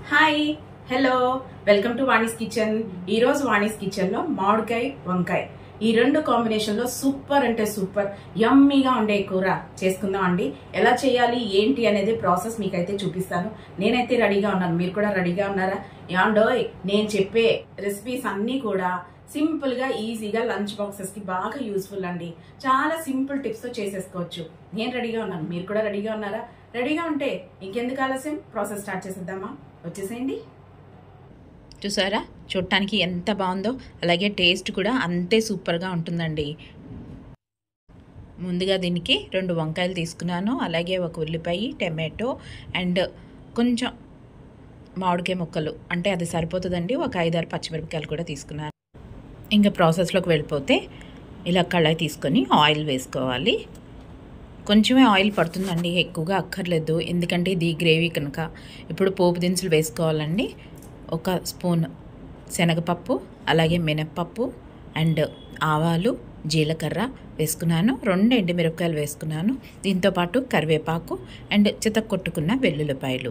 Hi hello welcome to Vani's kitchen. ఈ రోజు Vani's kitchen లో మామిడికాయ వంకాయ ఈ రెండు కాంబినేషన్ లో సూపర్ అంటే సూపర్ యమ్మీగా ఉండే కూర చేసుకుందాం అండి. ఎలా చేయాలి ఏంటి అనేది ప్రాసెస్ మీకైతే చూపిస్తాను. నేనైతే రెడీగా ఉన్నాను, మీరు కూడా రెడీగా ఉన్నారా? యాండోయ్, నేను చెప్పే రెసిపీస్ అన్ని కూడా సింపుల్ గా ఈజీగా లంచ్ బాక్సెస్ కి బాగా యూస్ఫుల్ అండి. చాలా సింపుల్ టిప్స్ తో చేసేసుకోవచ్చు. నేను రెడీగా ఉన్నాను, మీరు కూడా రెడీగా ఉన్నారా? రెడీగా ఉంటే ఇంకెందుకు ఆలస్యం, ప్రాసెస్ స్టార్ట్ చేసేద్దామా? వచ్చేసేయండి. చూసారా, చూడటానికి ఎంత బాగుందో, అలాగే టేస్ట్ కూడా అంతే సూపర్గా ఉంటుందండి. ముందుగా దీనికి 2 వంకాయలు తీసుకున్నాను, అలాగే ఒక ఉల్లిపాయ, టమాటో అండ్ కొంచెం మామిడికాయ ముక్కలు, అంటే అది సరిపోతుందండి. ఒక 5-6 పచ్చిమిరపకాయలు కూడా తీసుకున్నాను. ఇంకా ప్రాసెస్లోకి వెళ్ళిపోతే ఇలా కళాయి తీసుకొని ఆయిల్ వేసుకోవాలి. కొంచెమే ఆయిల్ పడుతుందండి, ఎక్కువగా అక్కర్లేదు, ఎందుకంటే ఇది గ్రేవీ కనుక. ఇప్పుడు పోపు దినుసులు వేసుకోవాలండి. ఒక స్పూన్ శనగపప్పు, అలాగే మినప్పప్పు అండ్ ఆవాలు, జీలకర్ర వేసుకున్నాను. 2 ఎండుమిరపకాయలు వేసుకున్నాను. దీంతోపాటు కరివేపాకు అండ్ చితక్కొట్టుకున్న వెల్లుల్లిపాయలు.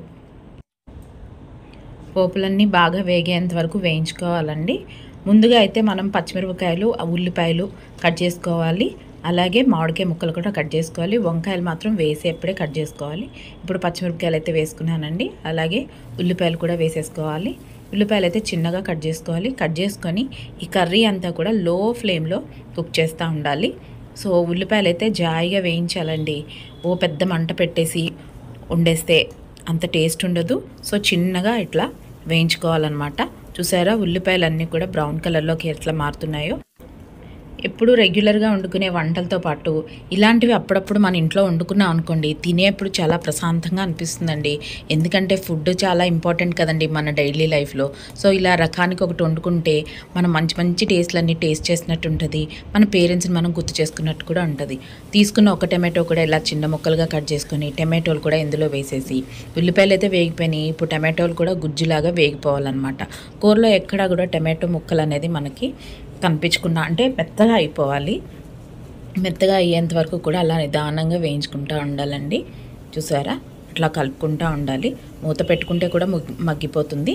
పోపులన్నీ బాగా వేగేంత వరకు వేయించుకోవాలండి. ముందుగా అయితే మనం పచ్చిమిరపకాయలు, ఉల్లిపాయలు కట్ చేసుకోవాలి, అలాగే మామిడికాయ ముక్కలు కూడా కట్ చేసుకోవాలి. వంకాయలు మాత్రం వేసేప్పుడే కట్ చేసుకోవాలి. ఇప్పుడు పచ్చిమిరపకాయలు అయితే వేసుకున్నానండి, అలాగే ఉల్లిపాయలు కూడా వేసేసుకోవాలి. ఉల్లిపాయలు అయితే చిన్నగా కట్ చేసుకోవాలి. కట్ చేసుకొని ఈ కర్రీ అంతా కూడా లో ఫ్లేమ్లో కుక్ చేస్తూ ఉండాలి. సో ఉల్లిపాయలు అయితే జాయిగా వేయించాలండి. ఓ పెద్ద మంట పెట్టేసి వండేస్తే అంత టేస్ట్ ఉండదు. సో చిన్నగా ఇట్లా వేయించుకోవాలన్నమాట. చూసారా, ఉల్లిపాయలు అన్నీ కూడా బ్రౌన్ కలర్లోకి ఎట్లా మారుతున్నాయో. ఎప్పుడు రెగ్యులర్గా వండుకునే వంటలతో పాటు ఇలాంటివి అప్పుడప్పుడు మన ఇంట్లో వండుకున్నాం అనుకోండి, తినేప్పుడు చాలా ప్రశాంతంగా అనిపిస్తుందండి. ఎందుకంటే ఫుడ్ చాలా ఇంపార్టెంట్ కదండి మన డైలీ లైఫ్లో. సో ఇలా రకానికి ఒకటి వండుకుంటే మనం మంచి మంచి టేస్ట్లన్నీ టేస్ట్ చేసినట్టు ఉంటుంది, మన పేరెంట్స్ని మనం గుర్తు చేసుకున్నట్టు కూడా ఉంటుంది. తీసుకున్న ఒక టమాటో కూడా ఇలా చిన్న ముక్కలుగా కట్ చేసుకొని టమాటోలు కూడా ఇందులో వేసేసి, ఉల్లిపాయలు అయితే వేగిపోయినాయి, ఇప్పుడు టమాటోలు కూడా గుజ్జులాగా వేగిపోవాలన్నమాట. కూరలో ఎక్కడా కూడా టమాటో ముక్కలు అనేది మనకి కనిపించకుండా, అంటే మెత్తగా అయిపోవాలి. మెత్తగా అయ్యేంత వరకు కూడా అలా నిదానంగా వేయించుకుంటూ ఉండాలండి. చూసారా, అట్లా కలుపుకుంటూ ఉండాలి. మూత పెట్టుకుంటే కూడా మగ్గిపోతుంది.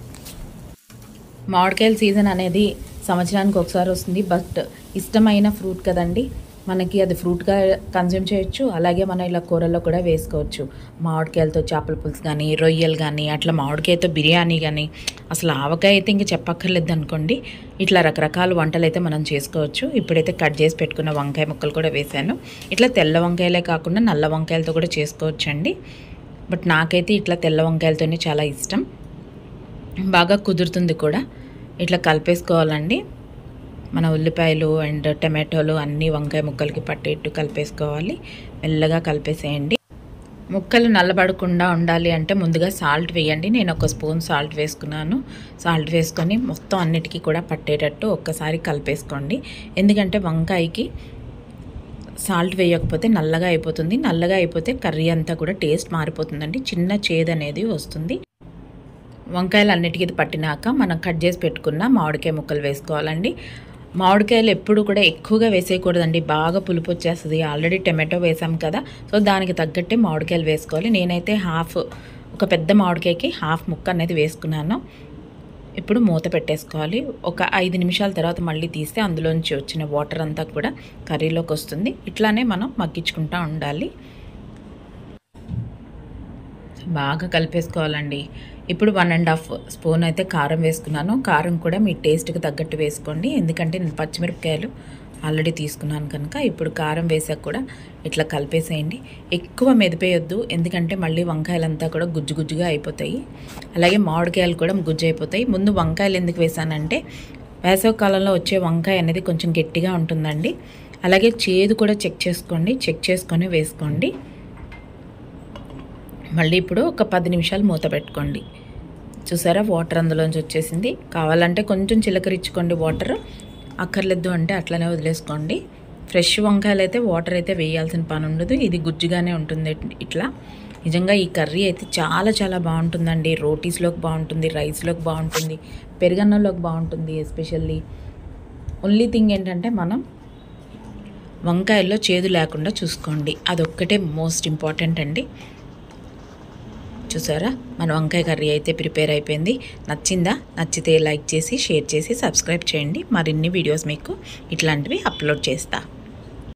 మామిడికాయల సీజన్ అనేది సంవత్సరానికి ఒకసారి వస్తుంది, బట్ ఇష్టమైన ఫ్రూట్ కదండి మనకి, అది ఫ్రూట్గా కన్జ్యూమ్ చేయొచ్చు, అలాగే మనం ఇలా కూరల్లో కూడా వేసుకోవచ్చు. మామిడికాయలతో చేపల పులుసు కానీ, రొయ్యలు కానీ, అట్లా మామిడికాయతో బిర్యానీ కానీ, అసలు ఆవకాయ అయితే ఇంక చెప్పక్కర్లేదు అనుకోండి. ఇట్లా రకరకాల వంటలు అయితే మనం చేసుకోవచ్చు. ఇప్పుడైతే కట్ చేసి పెట్టుకున్న వంకాయ ముక్కలు కూడా వేసాను. ఇట్లా తెల్ల వంకాయలే కాకుండా నల్ల వంకాయలతో కూడా చేసుకోవచ్చు అండి, బట్ నాకైతే ఇట్లా తెల్ల వంకాయలతోనే చాలా ఇష్టం, బాగా కుదురుతుంది కూడా. ఇట్లా కలిపేసుకోవాలండి. మన ఉల్లిపాయలు అండ్ టమాటోలు అన్నీ వంకాయ ముక్కలకి పట్టేట్టు కలిపేసుకోవాలి. మెల్లగా కలిపేసేయండి. ముక్కలు నల్లబడకుండా ఉండాలి అంటే ముందుగా సాల్ట్ వేయండి. నేను ఒక స్పూన్ సాల్ట్ వేసుకున్నాను. సాల్ట్ వేసుకొని మొత్తం అన్నిటికీ కూడా పట్టేటట్టు ఒక్కసారి కలిపేసుకోండి. ఎందుకంటే వంకాయకి సాల్ట్ వేయకపోతే నల్లగా అయిపోతుంది. నల్లగా అయిపోతే కర్రీ అంతా కూడా టేస్ట్ మారిపోతుందండి, చిన్న చేదు అనేది వస్తుంది. వంకాయలు అన్నిటికీ పట్టినాక మనం కట్ చేసి పెట్టుకున్న మామిడికాయ ముక్కలు వేసుకోవాలండి. మామిడికాయలు ఎప్పుడు కూడా ఎక్కువగా వేసేయకూడదండి, బాగా పులుపు వచ్చేస్తుంది. ఆల్రెడీ టమాటో వేసాం కదా, సో దానికి తగ్గట్టే మామిడికాయలు వేసుకోవాలి. నేనైతే ఒక పెద్ద మామిడికాయకి హాఫ్ ముక్క అనేది వేసుకున్నాను. ఇప్పుడు మూత పెట్టేసుకోవాలి. ఒక 5 నిమిషాల తర్వాత మళ్ళీ తీస్తే అందులోంచి వచ్చిన వాటర్ అంతా కూడా కర్రీలోకి వస్తుంది. ఇట్లానే మనం మగ్గించుకుంటూ ఉండాలి. బాగా కలిపేసుకోవాలండి. ఇప్పుడు 1.5 స్పూన్ అయితే కారం వేసుకున్నాను. కారం కూడా మీ టేస్ట్కి తగ్గట్టు వేసుకోండి, ఎందుకంటే నేను పచ్చిమిరపకాయలు ఆల్రెడీ తీసుకున్నాను కనుక. ఇప్పుడు కారం వేసాక కూడా ఇట్లా కలిపేసేయండి. ఎక్కువ మెదిపేయొద్దు, ఎందుకంటే మళ్ళీ వంకాయలంతా కూడా గుజ్జు గుజ్జుగా అయిపోతాయి, అలాగే మామిడికాయలు కూడా గుజ్జు అయిపోతాయి. ముందు వంకాయలు ఎందుకు వేసానంటే వేసవి కాలంలో వచ్చే వంకాయ అనేది కొంచెం గట్టిగా ఉంటుందండి. అలాగే చేదు కూడా చెక్ చేసుకోండి, చెక్ చేసుకొని వేసుకోండి. మళ్ళీ ఇప్పుడు ఒక 10 నిమిషాలు మూత పెట్టుకోండి. చూసారా, వాటర్ అందులోంచి వచ్చేసింది. కావాలంటే కొంచెం చిలకరించుకోండి వాటర్, అక్కర్లేదు అంటే అట్లనే వదిలేసుకోండి. ఫ్రెష్ వంకాయలు అయితే వాటర్ అయితే వేయాల్సిన పని ఉండదు, ఇది గుజ్జుగానే ఉంటుంది. ఇట్లా నిజంగా ఈ కర్రీ అయితే చాలా చాలా బాగుంటుందండి. రోటీస్లోకి బాగుంటుంది, రైస్లోకి బాగుంటుంది, పెరుగన్నంలోకి బాగుంటుంది. ఎస్పెషల్లీ ఓన్లీ థింగ్ ఏంటంటే మనం వంకాయల్లో చేదు లేకుండా చూసుకోండి, అదొక్కటే మోస్ట్ ఇంపార్టెంట్ అండి. చూసారా మన వంకాయ కర్రీ అయితే ప్రిపేర్ అయిపోయింది. నచ్చిందా? నచ్చితే లైక్ చేసి షేర్ చేసి సబ్స్క్రైబ్ చేయండి. మరిన్ని వీడియోస్ మీకు ఇట్లాంటివి అప్లోడ్ చేస్తా.